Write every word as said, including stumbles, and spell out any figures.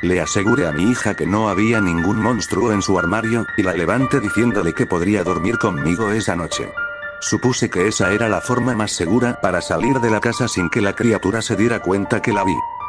Le aseguré a mi hija que no había ningún monstruo en su armario, y la levanté diciéndole que podría dormir conmigo esa noche. Supuse que esa era la forma más segura para salir de la casa sin que la criatura se diera cuenta que la vi.